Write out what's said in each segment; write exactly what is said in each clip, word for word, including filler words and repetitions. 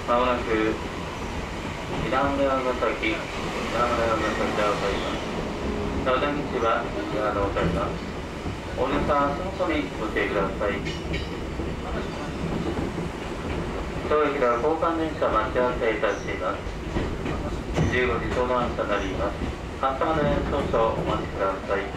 まもなく稲村ヶ崎、稲村ヶ崎が渡ります。小田口は西側で渡ります。お客さん、足元にご注意ください。当駅では交換電車待ち合わせいたします。じゅうごじちょうど発車になります。発車まで少々お待ちください。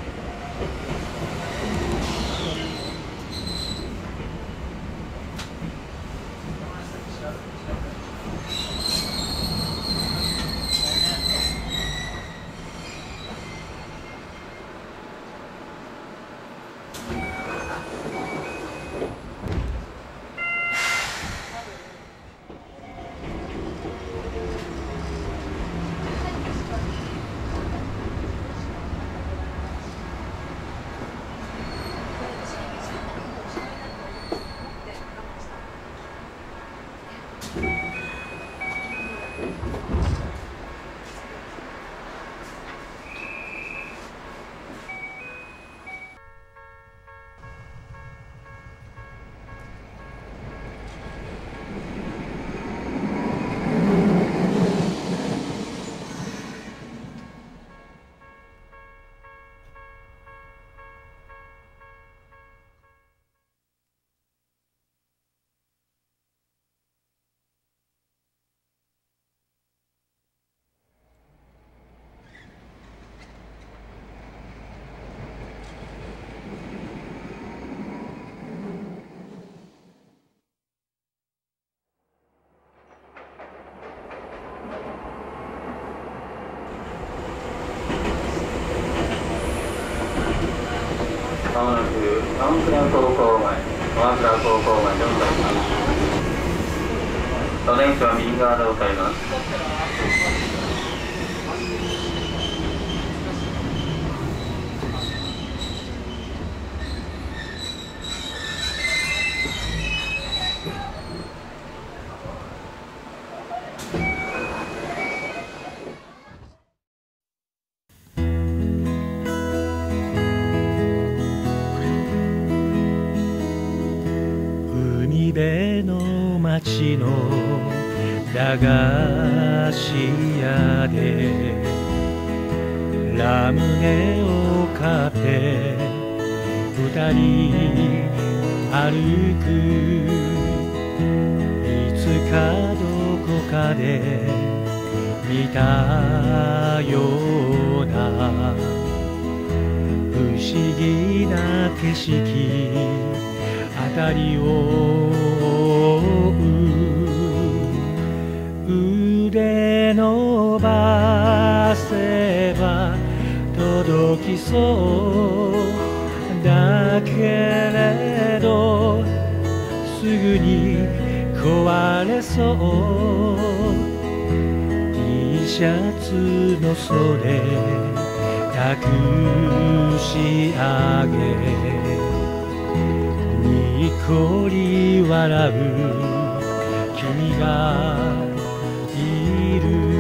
まもなく鎌倉高校前、鎌倉高校前でございます。お電車は右側でございます。 海辺の町の駄菓子屋でラムネを買って二人歩く。いつかどこかで見たような不思議な景色、辺りを覆う。腕伸ばせば届きそうだけれど、すぐに壊れそう。T シャツの袖隠し上げ、にっこり笑う君がいる。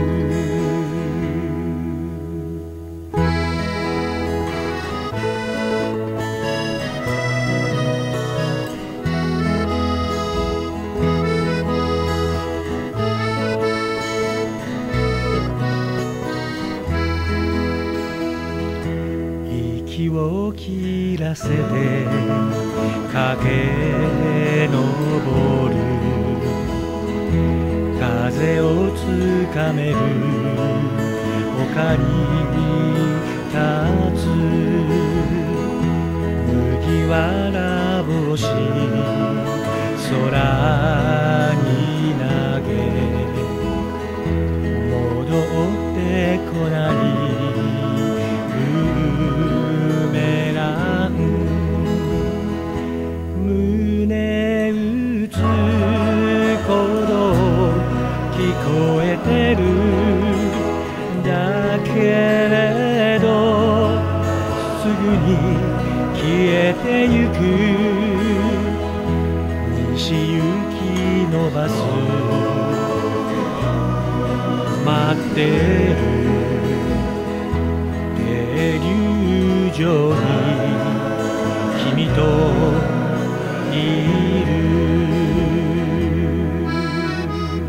息を切らせて駆け上る。風をつかめる丘に立つ。麦わら帽子空に投げ、戻ってこないブーメラン。胸打つ鼓聞こえてるだけれど、すぐに消えてゆく。西行きのバス待ってる。停留所に君といる。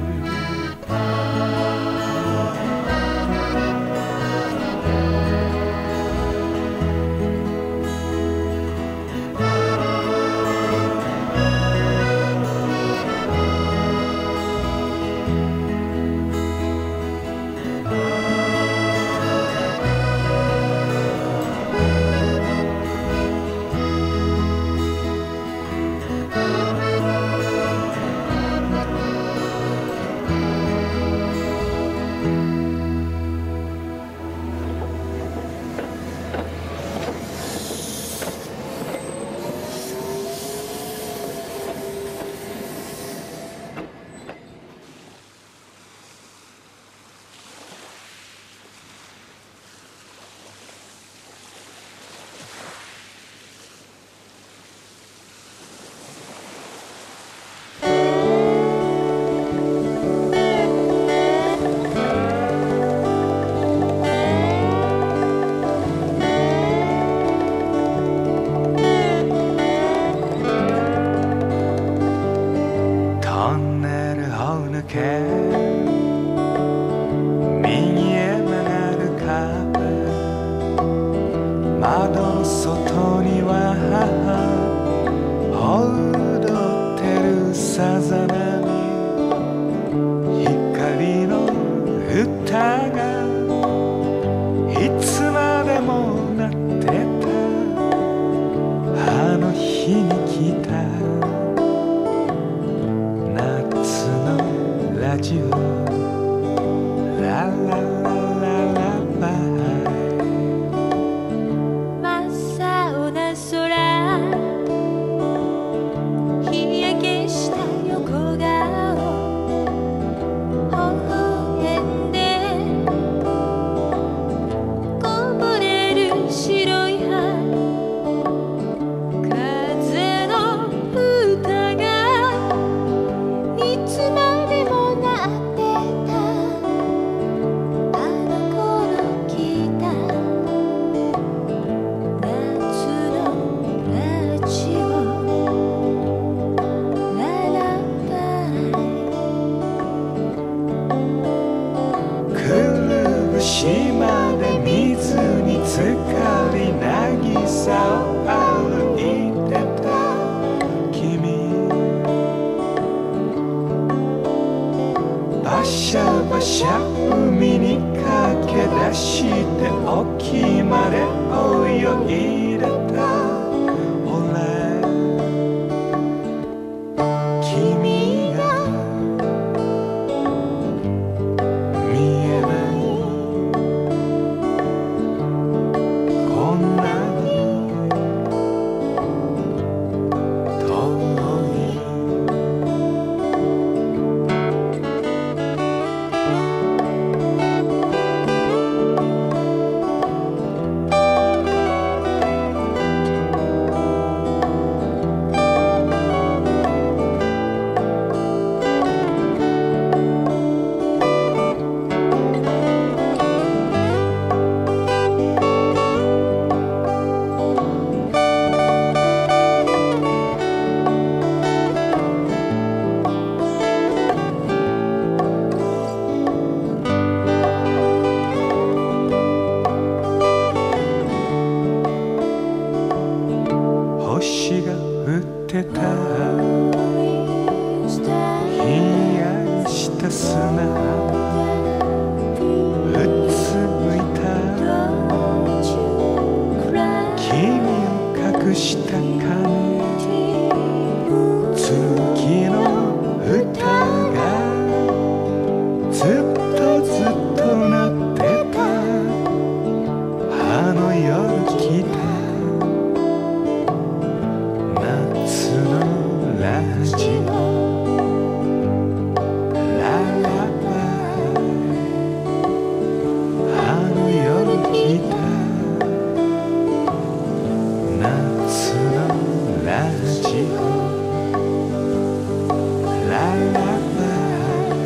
ざなに光の歌がいつまでも鳴ってたあの日に来た夏のラジオラララララバイ真っ青な空日焼けした横顔微笑んでこぼれる白い歯風の歌がいつまでも鳴ってたあの頃聞いた夏のラジオララバイくるぶしまで水に浸かり渚を歩いてた君バシャバシャ海に駆け出して沖まで泳いでた俺君が見えないこんなに遠い星が降ってたひんやりした砂うつむいた君を隠した影月の歌がずっとずっと鳴ってたあの夜来た夏のラジオララバイあの夜来た夏のラジオララバイ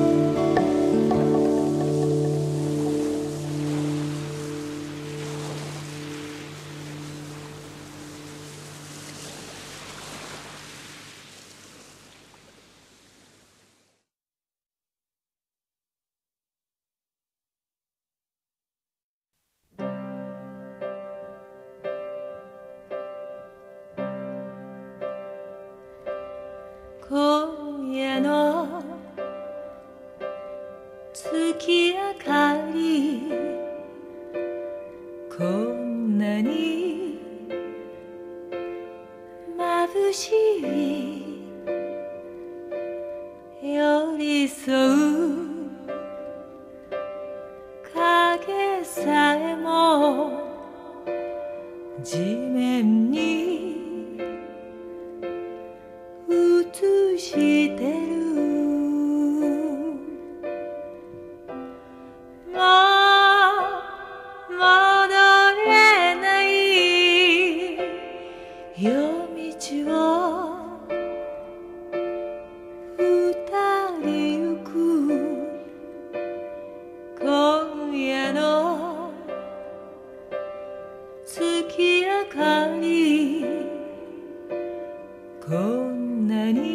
今夜の月明かりこんなに眩しい寄り添う影さえも地面に映してるもう戻れない夜道を二人行く今夜の月明かりこんなに